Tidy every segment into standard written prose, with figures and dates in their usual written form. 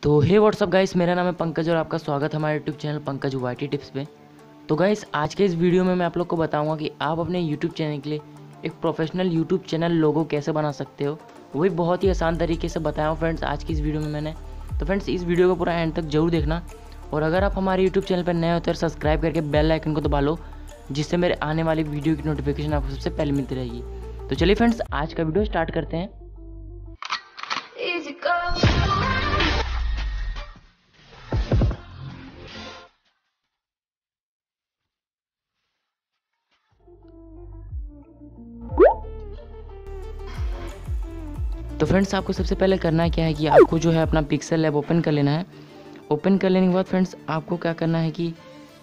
तो हे WhatsApp guys, मेरा नाम है पंकज और आपका स्वागत है हमारे YouTube channel Pankaj YT tips पे। तो गाइस, आज के इस वीडियो में मैं आप लोग को बताऊंगा कि आप अपने यूट्यूब चैनल के लिए एक प्रोफेशनल यूट्यूब चैनल लोगो कैसे बना सकते हो। वो भी बहुत ही आसान तरीके से बताया हूँ फ्रेंड्स आज की इस वीडियो में मैंने। तो फ्रेंड्स, इस वीडियो को पूरा एंड तक जरूर देखना, और अगर आप हमारे यूट्यूब चैनल पर नए हो तो सब्सक्राइब करके बेल आइकन को दबा लो, जिससे मेरे आने वाली वीडियो की नोटिफिकेशन आपको सबसे पहले मिलती रहेगी। तो चलिए फ्रेंड्स, आज का वीडियो स्टार्ट करते हैं। तो फ्रेंड्स, आपको सबसे पहले करना क्या है कि आपको जो है अपना पिक्सेल लैब ओपन कर लेना है। ओपन कर लेने के बाद फ्रेंड्स, आपको क्या करना है कि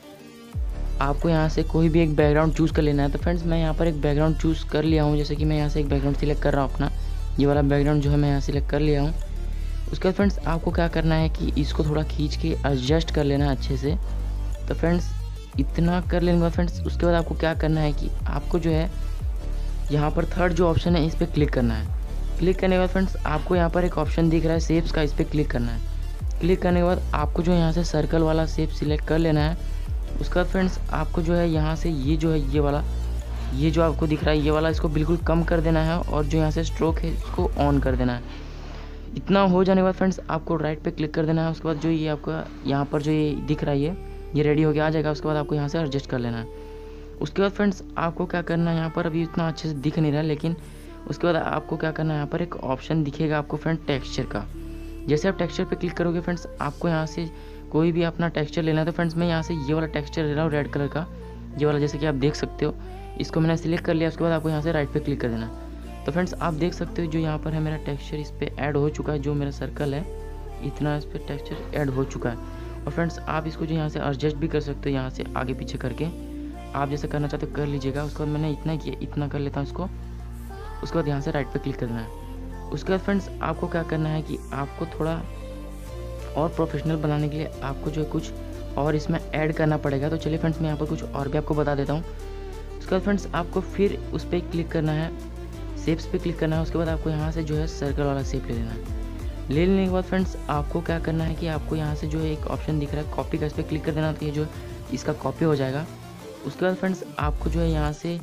आपको यहाँ से कोई भी एक बैकग्राउंड चूज़ कर लेना है। तो फ्रेंड्स, मैं यहाँ पर एक बैकग्राउंड चूज़ कर लिया हूँ। जैसे कि मैं यहाँ से एक बैकग्राउंड सिलेक्ट कर रहा हूँ, अपना ये वाला बैकग्राउंड जो है मैं यहाँ सिलेक्ट कर लिया हूँ। उसके बाद फ्रेंड्स, आपको क्या करना है कि इसको थोड़ा खींच के एडजस्ट कर लेना है अच्छे से। तो फ्रेंड्स, इतना कर लेने के बाद फ्रेंड्स, उसके बाद आपको क्या करना है कि आपको जो है यहाँ पर थर्ड जो ऑप्शन है इस पर क्लिक करना है। क्लिक करने के बाद फ्रेंड्स, आपको यहाँ पर एक ऑप्शन दिख रहा है शेप्स का, इस पर क्लिक करना है। क्लिक करने के बाद आपको जो यहाँ से सर्कल वाला शेप सिलेक्ट कर लेना है। उसके बाद फ्रेंड्स, आपको जो है यहाँ से ये जो है ये जो आपको दिख रहा है ये वाला, इसको बिल्कुल कम कर देना है, और जो यहाँ से स्ट्रोक है इसको ऑन कर देना है। इतना हो जाने के बाद फ्रेंड्स, आपको राइट पे क्लिक कर देना है। उसके बाद जो ये आपका यहाँ पर जो ये दिख रहा है ये रेडी हो गया आ जाएगा। उसके बाद आपको यहाँ से एडजस्ट कर लेना है। उसके बाद फ्रेंड्स, आपको क्या करना है, यहाँ पर अभी इतना अच्छे से दिख नहीं रहा, लेकिन उसके बाद आपको क्या करना है, यहाँ पर एक ऑप्शन दिखेगा आपको फ्रेंड टेक्सचर का। जैसे आप टेक्सचर पे क्लिक करोगे फ्रेंड्स, आपको यहाँ से कोई भी अपना टेक्सचर लेना है। तो फ्रेंड्स, मैं यहाँ से ये वाला टेक्सचर ले रहा हूँ, रेड कलर का ये वाला, जैसे कि आप देख सकते हो। इसको मैंने सिलेक्ट कर लिया। उसके बाद आपको यहाँ से राइट पे क्लिक कर देना है। तो फ्रेंड्स, आप देख सकते हो जो यहाँ पर है मेरा टेक्सचर इस पर ऐड हो चुका है। जो मेरा सर्कल है इतना इस पर टेक्सचर ऐड हो चुका है। और फ्रेंड्स, आप इसको जो यहाँ से एडजस्ट भी कर सकते हो, यहाँ से आगे पीछे करके आप जैसे करना चाहते हो कर लीजिएगा। उसके बाद मैंने इतना किया, इतना कर लेता हूँ इसको। उसके बाद यहाँ से राइट पे क्लिक करना है। उसके बाद फ्रेंड्स, आपको क्या करना है कि आपको थोड़ा और प्रोफेशनल बनाने के लिए आपको जो है कुछ और इसमें ऐड करना पड़ेगा। तो चलिए फ्रेंड्स, मैं यहाँ पर कुछ और भी आपको बता देता हूँ। उसके बाद फ्रेंड्स, आपको फिर उस पर क्लिक करना है, शेप्स पे क्लिक करना है। उसके बाद आपको यहाँ से जो है सर्कल वाला शेप ले लेना है। ले लेने के बाद फ्रेंड्स, आपको क्या करना है कि आपको यहाँ से जो है एक ऑप्शन दिख रहा है कॉपी का, इस पर क्लिक कर देना। तो ये जो इसका कॉपी हो जाएगा। उसके बाद फ्रेंड्स, आपको जो है यहाँ से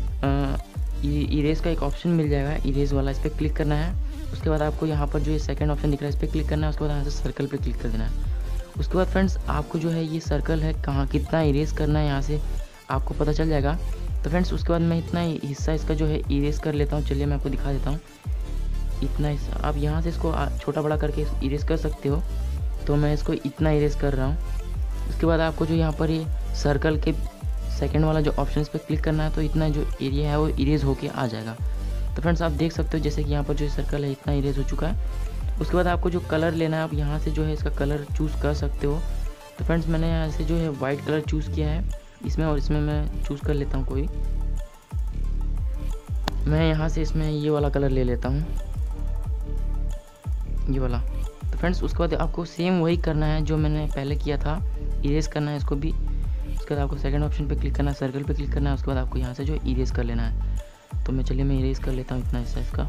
इरेज का एक ऑप्शन मिल जाएगा, इरेज वाला, इस पर क्लिक करना है। उसके बाद आपको यहाँ पर जो ये सेकंड ऑप्शन दिख रहा है इस पर क्लिक करना है। उसके बाद यहाँ से सर्कल पे क्लिक कर देना है। उसके बाद फ्रेंड्स, आपको जो है ये सर्कल है कहाँ कितना इरेज करना है यहाँ से आपको पता चल जाएगा। तो फ्रेंड्स, उसके बाद मैं इतना हिस्सा इसका जो है इरेज कर लेता हूँ। चलिए मैं आपको दिखा देता हूँ। इतना हिस्सा आप यहाँ से इसको छोटा बड़ा करके इरेज कर सकते हो। तो मैं इसको इतना इरेज कर रहा हूँ। उसके बाद आपको जो यहाँ पर ये सर्कल के सेकंड वाला जो ऑप्शन इस पर क्लिक करना है। तो इतना जो एरिया है वो इरेज होके आ जाएगा। तो फ्रेंड्स, आप देख सकते हो जैसे कि यहाँ पर जो सर्कल है इतना इरेज हो चुका है। उसके बाद आपको जो कलर लेना है, आप यहाँ से जो है इसका कलर चूज़ कर सकते हो। तो फ्रेंड्स, मैंने यहाँ से जो है वाइट कलर चूज़ किया है इसमें, और इसमें मैं चूज़ कर लेता हूँ कोई। मैं यहाँ से इसमें ये वाला कलर ले लेता हूँ, ये वाला। तो फ्रेंड्स, उसके बाद आपको सेम वही करना है जो मैंने पहले किया था, इरेज करना है इसको भी। उसके बाद आपको सेकंड ऑप्शन पे क्लिक करना है, सर्कल पे क्लिक करना है। उसके बाद आपको यहाँ से जो इरेज कर लेना है। तो मैं इरेज कर लेता हूँ इतना हिस्सा इसका।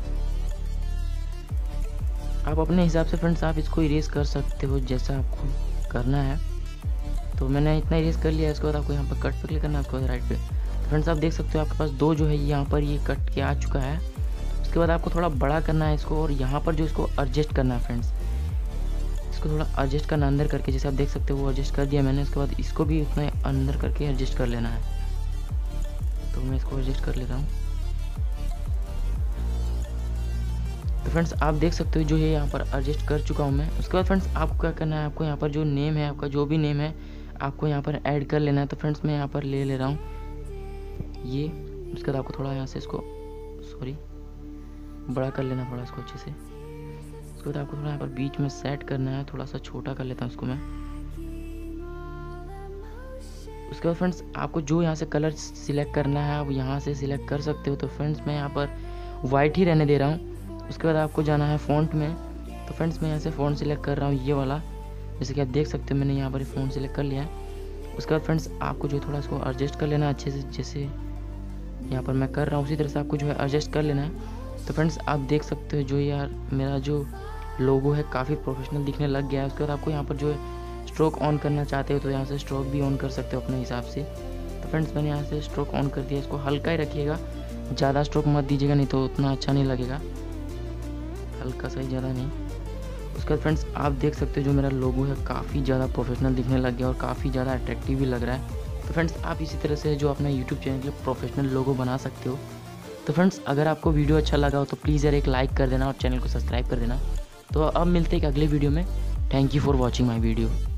आप अपने हिसाब से फ्रेंड्स आप इसको इरेज कर सकते हो जैसा आपको करना है। तो मैंने इतना इरेज कर लिया। उसके बाद आपको यहाँ पर कट पे क्लिक करना है। उसके बाद राइट पे। तो फ्रेंड्स, आप देख सकते हो आपके पास दो जो है यहाँ पर ये कट के आ चुका है। उसके बाद आपको थोड़ा बड़ा करना है इसको, और यहाँ पर जो इसको एडजस्ट करना है फ्रेंड्स, इसको थोड़ा एडजस्ट करना अंदर करके, जैसे आप देख सकते हो वो एडजस्ट कर दिया मैंने। उसके बाद इसको भी उतना अंदर करके एडजस्ट कर लेना है। तो मैं इसको एडजस्ट कर लेता हूँ। तो फ्रेंड्स, आप देख सकते हो जो है यहाँ पर एडजस्ट कर चुका हूँ मैं। उसके बाद फ्रेंड्स, आपको क्या करना है, आपको यहाँ पर जो नेम है आपका, जो भी नेम है आपको यहाँ पर ऐड कर लेना है। तो फ्रेंड्स, मैं यहाँ पर ले रहा हूँ ये। उसके बाद आपको थोड़ा यहाँ से इसको बड़ा कर लेना, थोड़ा इसको अच्छे से। उसके बाद आपको थोड़ा यहाँ पर बीच में सेट करना है, थोड़ा सा छोटा कर लेता हूँ इसको मैं। उसके बाद फ्रेंड्स, आपको जो यहाँ से कलर सिलेक्ट करना है आप यहाँ से सिलेक्ट कर सकते हो। तो फ्रेंड्स, मैं यहाँ पर वाइट ही रहने दे रहा हूँ। उसके बाद आपको जाना है फ़ॉन्ट में। तो फ्रेंड्स, मैं यहाँ से फ़ॉन्ट सिलेक्ट कर रहा हूँ ये वाला, जैसे कि आप देख सकते हो मैंने यहाँ पर फ़ॉन्ट सिलेक्ट कर लिया है। उसके बाद फ्रेंड्स, आपको जो थोड़ा इसको एडजस्ट कर लेना है अच्छे से, जैसे यहाँ पर मैं कर रहा हूँ उसी तरह से आपको जो है एडजस्ट कर लेना है। तो फ्रेंड्स, आप देख सकते हो जो यार मेरा जो लोगो है काफ़ी प्रोफेशनल दिखने लग गया है। उसके बाद आपको यहाँ पर जो है स्ट्रोक ऑन करना चाहते हो तो यहाँ से स्ट्रोक भी ऑन कर सकते हो अपने हिसाब से। तो फ्रेंड्स मैंने यहाँ से स्ट्रोक ऑन कर दिया। इसको हल्का ही रखिएगा, ज़्यादा स्ट्रोक मत दीजिएगा, नहीं तो उतना अच्छा नहीं लगेगा, हल्का सा ही, ज़्यादा नहीं। उसके बाद फ्रेंड्स आप देख सकते हो जो मेरा लोगो है काफ़ी ज़्यादा प्रोफेशनल दिखने लग गया और काफ़ी ज़्यादा अट्रैक्टिव भी लग रहा है। तो फ्रेंड्स आप इसी तरह से जो अपना यूट्यूब चैनल के लिए प्रोफेशनल लोगो बना सकते हो। तो फ्रेंड्स अगर आपको वीडियो अच्छा लगा हो तो प्लीज़ यार एक लाइक कर देना और चैनल को सब्सक्राइब कर देना। तो अब मिलते हैं एक अगले वीडियो में। Thank you for watching my video.